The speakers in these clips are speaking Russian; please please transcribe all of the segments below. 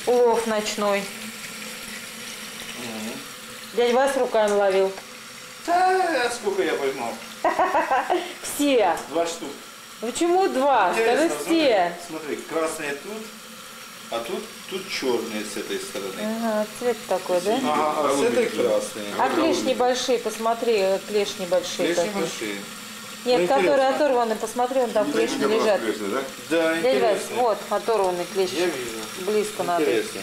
улов ночной. Дядя Вась руками ловил. Да, сколько я поймал? Все. 2 штук. Почему 2? Скажи все. Смотри, красные тут, а тут черные с этой стороны. Ага, цвет такой, да? А с этой красные. А клешни большие, посмотри, клешни большие. Клешни такие. большие. Нет, Ну, которые интересно. оторваны, посмотри, вон там клешни лежат. Да, Дядя Вась, интересно. вот оторванные клешни. Я вижу. Близко надо. Интересно.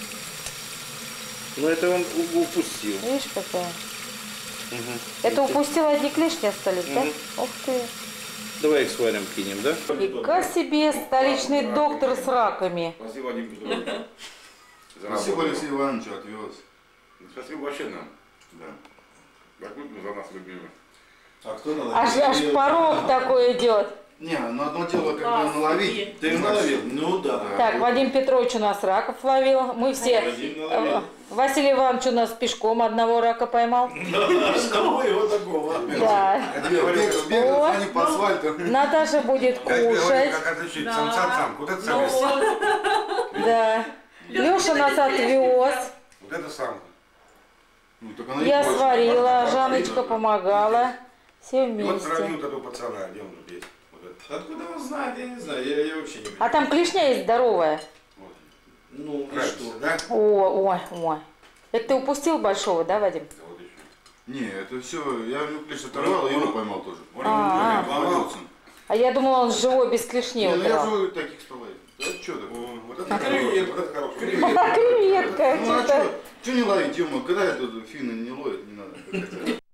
Но это он упустил. Видишь, какая? Угу. Это упустил, одни клешни остались, да? Ух ты. Давай их сварим, кинем, да? Фига себе, столичный доктор с раками. Спасибо, Вадим Петрович. Спасибо, Алексей Иванович, отвез. Спасибо вообще нам. Да. Как вы за нас любимы. А кто наловил? Аж порог такой идет. Не, ну одно дело как бы наловить. Ты наловил? Ну да. Так, Вадим Петрович у нас раков ловил. Мы все... Василий Иванович у нас пешком одного рака поймал. Одного его такого. Да. Бегал они по асфальту. Наташа будет кушать. Как отличить самца от самки? Вот это самец. Да. Леша нас отвез. Вот это самка. Ну, так она Я и хочет. сварила, Жанночка помогала. Все И вот сравни вместе. вот этого пацана, где он тут есть. Вот это. Откуда он знает, я не знаю, я вообще не А понимаю. там клешня есть здоровая. Вот. Ну и Нравится, что? да? Ой. Это ты упустил большого, да, Вадим? Да вот еще. Не, это все, я у него клещ оторвал, и его поймал тоже. А я думала, он живой без клешни Не, ну я убрал. же таких столов. Да что такое? Вот это креветка, вот это хороший. Креветка. Ну а что-то. что не ловить, ё-моё, когда это финны не ловят, не надо.